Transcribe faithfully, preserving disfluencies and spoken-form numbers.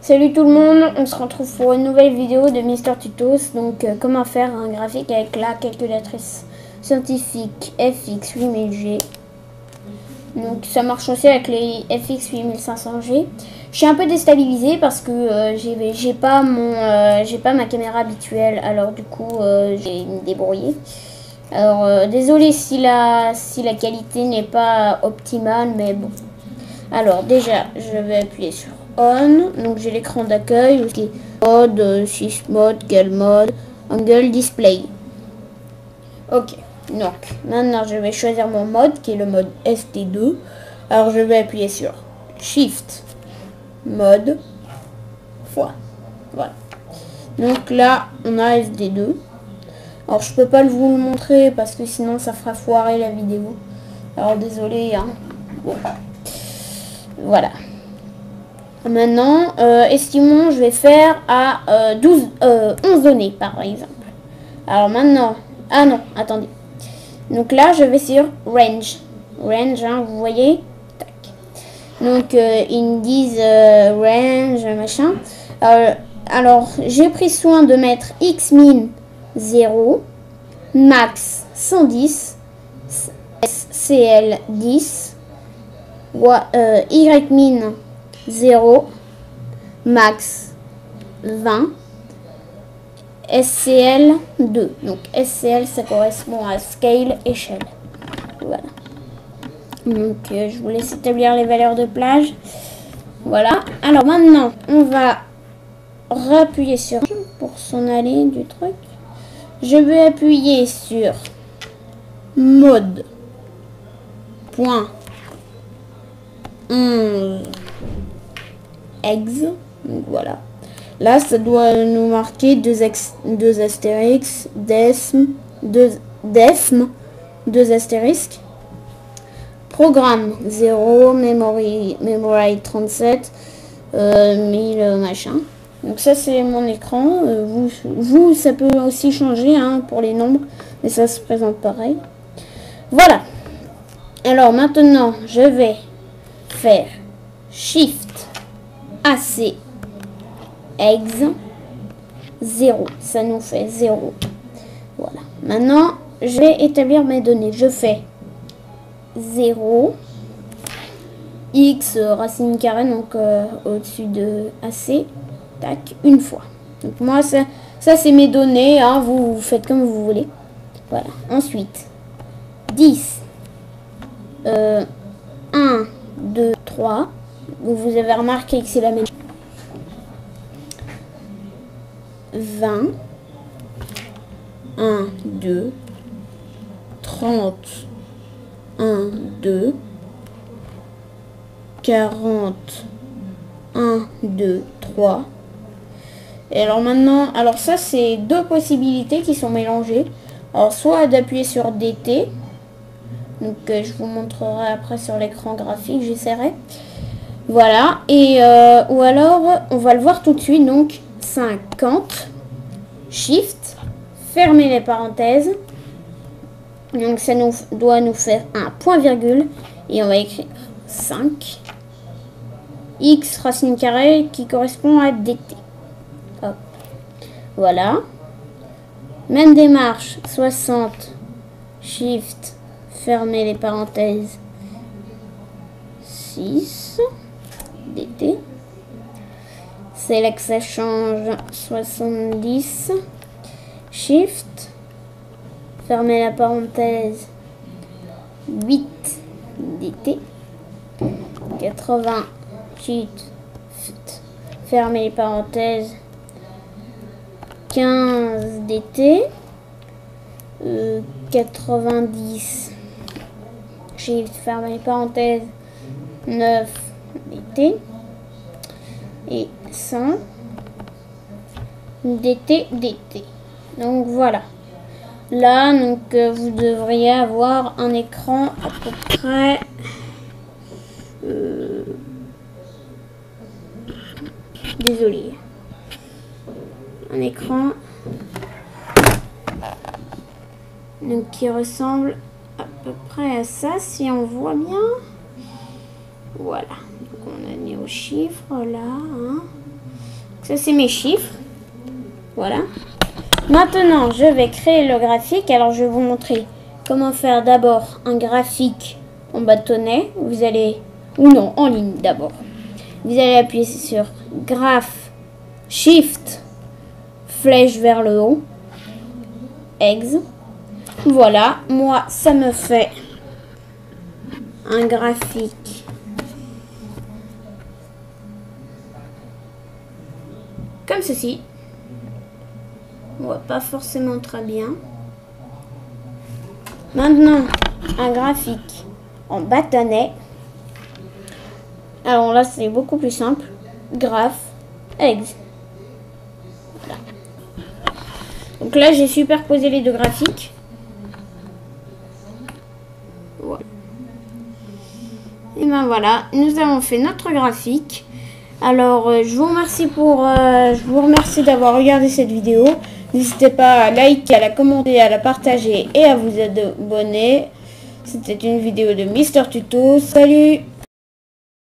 Salut tout le monde, on se retrouve pour une nouvelle vidéo de Mister Tutos. Donc euh, comment faire un graphique avec la calculatrice scientifique F X huit mille G. Donc ça marche aussi avec les F X huit mille cinq cents G. Je suis un peu déstabilisée parce que euh, j'ai j'ai pas mon euh, j'ai pas ma caméra habituelle, alors du coup euh, j'ai me débrouillé. Alors euh, désolé si la si la qualité n'est pas optimale, mais bon. Alors déjà je vais appuyer sur on, donc j'ai l'écran d'accueil, mode, six mode, quel mode, angle display. Ok, donc maintenant je vais choisir mon mode qui est le mode S T deux. Alors je vais appuyer sur Shift, mode, fois. Voilà. Donc là on a S D deux. Alors je peux pas vous le montrer parce que sinon ça fera foirer la vidéo. Alors désolé, hein. Bon. Voilà. Maintenant, euh, estimons, je vais faire à euh, douze, euh, onze données par exemple. Alors maintenant, ah non, attendez. Donc là, je vais sur Range. Range, hein, vous voyez. Tac. Donc, euh, ils me disent euh, Range, machin. Euh, alors, j'ai pris soin de mettre X min zéro, Max cent dix, C L dix, euh, Y min zéro, max vingt, S C L deux. Donc S C L ça correspond à scale échelle. Voilà. Donc euh, je vous laisse établir les valeurs de plage. Voilà. Alors maintenant on va rappuyer sur pour s'en aller du truc. Je vais appuyer sur mode point onze ex. Donc voilà. Là, ça doit nous marquer deux, ex, deux astérix, desm, deux desm, deux astérisques. Programme zéro, memory, memory trente-sept, euh, mille machin. Donc ça, c'est mon écran. Euh, vous, vous, ça peut aussi changer hein, pour les nombres, mais ça se présente pareil. Voilà. Alors maintenant, je vais faire Shift A C ex zéro, ça nous fait zéro. Voilà. Maintenant, je vais établir mes données. Je fais zéro, x racine carrée, donc euh, au-dessus de A C, tac, une fois. Donc moi, ça, ça c'est mes données, hein, vous, vous faites comme vous voulez. Voilà. Ensuite, dix, euh, un, deux, trois. Vous avez remarqué que c'est la même. vingt, un, deux, trente, un, deux, quarante, un, deux, trois. Et alors maintenant, alors ça c'est deux possibilités qui sont mélangées. Alors soit d'appuyer sur D T, donc euh, je vous montrerai après sur l'écran graphique, j'essaierai. Voilà, et euh, ou alors on va le voir tout de suite, donc cinquante, Shift, fermer les parenthèses, donc ça nous doit nous faire un point virgule, et on va écrire cinq, x racine carrée qui correspond à dt. Hop. Voilà, même démarche, soixante, Shift, fermer les parenthèses, six, dt. C'est là que ça change, soixante-dix, Shift, fermer la parenthèse, huit, dt, quatre-vingts, Shift, fermer les parenthèses, quinze, dt, euh, quatre-vingt-dix, Shift, fermer les parenthèses, neuf, dt, et cent, dt, dt. Donc voilà. Là, donc euh, vous devriez avoir un écran à peu près euh, désolé. Un écran donc qui ressemble à peu près à ça si on voit bien. Voilà. Donc on a mis au chiffre là. Hein. Ça, c'est mes chiffres. Voilà. Maintenant, je vais créer le graphique. Alors, je vais vous montrer comment faire d'abord un graphique en bâtonnet. Vous allez... Ou non, en ligne d'abord. Vous allez appuyer sur Graph, Shift, flèche vers le haut. Ex. Voilà. Moi, ça me fait un graphique comme ceci. On voit pas forcément très bien. Maintenant, un graphique en bâtonnet. Alors là, c'est beaucoup plus simple. Graph, ex. Voilà. Donc là, j'ai superposé les deux graphiques. Voilà. Et ben voilà, nous avons fait notre graphique. Alors, euh, je vous remercie pour, euh, je vous remercie d'avoir regardé cette vidéo. N'hésitez pas à liker, à la commenter, à la partager et à vous abonner. C'était une vidéo de Mister Tuto. Salut!